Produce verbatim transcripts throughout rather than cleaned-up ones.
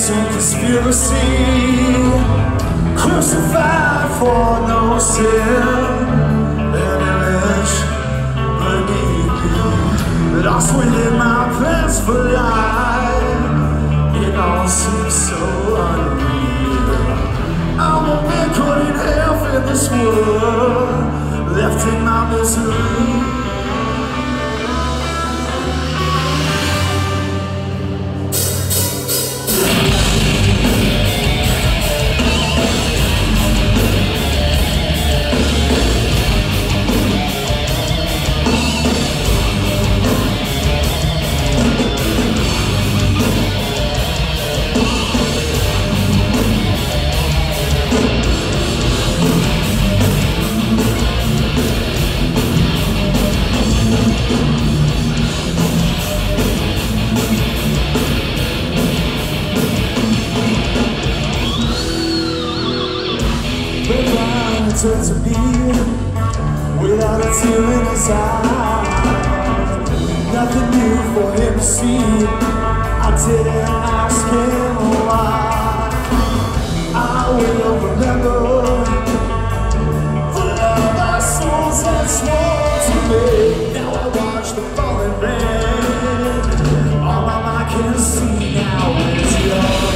some conspiracy, crucified for no sin. Any rich beneath me, lost within my plans for life. It all seems so unreal. I'm a man caught in half in this world, left in my misery. Turn to me without a tear in his eye. Nothing new for him to see. I didn't ask him why. I will remember the love our souls had sworn to make. Now I watch the falling rain. All my mind can see now is yours.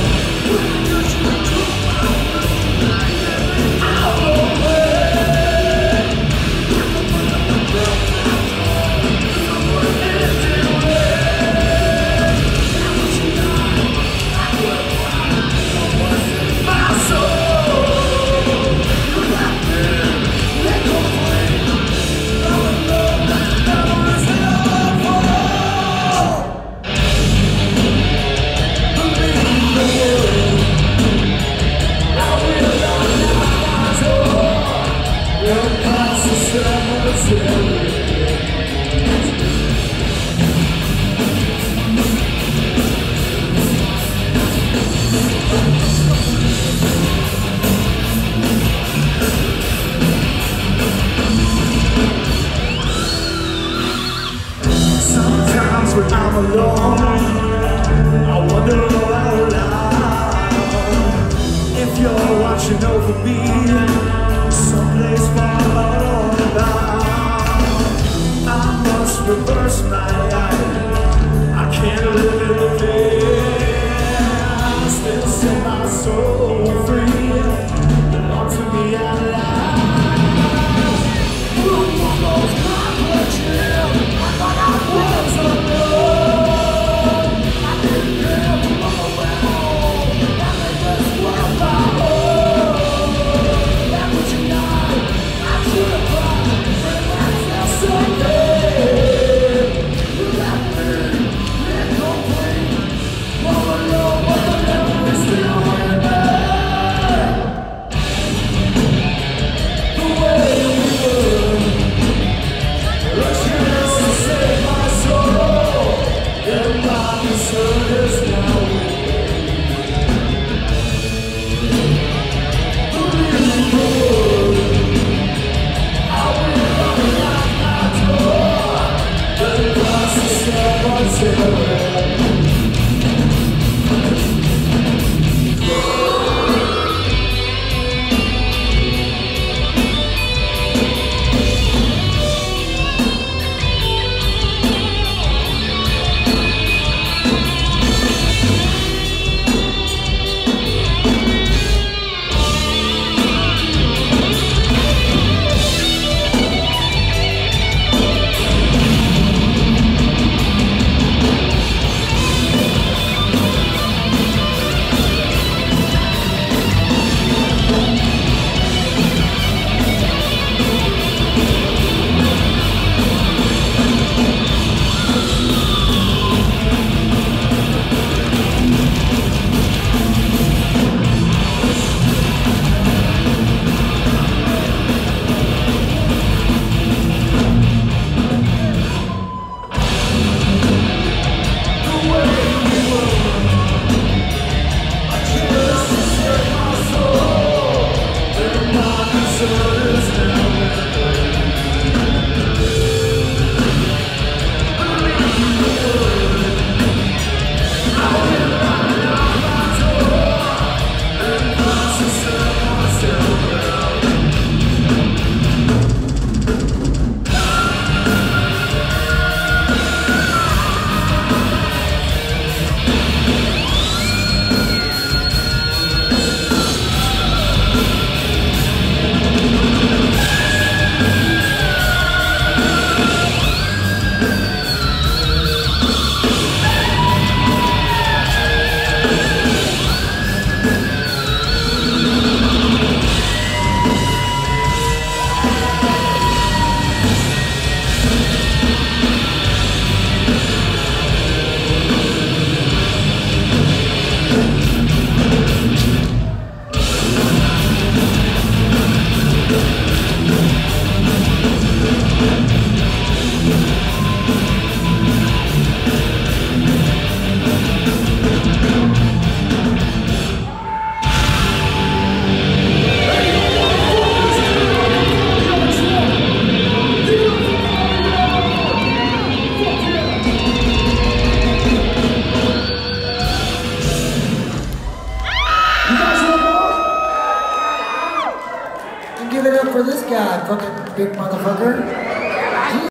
Sometimes when I'm alone, I wonder out loud if you're watching over me, someplace far about. I must reverse my life. I can't live in the past. Still set my soul free. Belong to me at last. Who knows my fortune? I thought I was alone. I didn't care to look around. I made this world my home. That was your night. I should have. guy, fucking big motherfucker.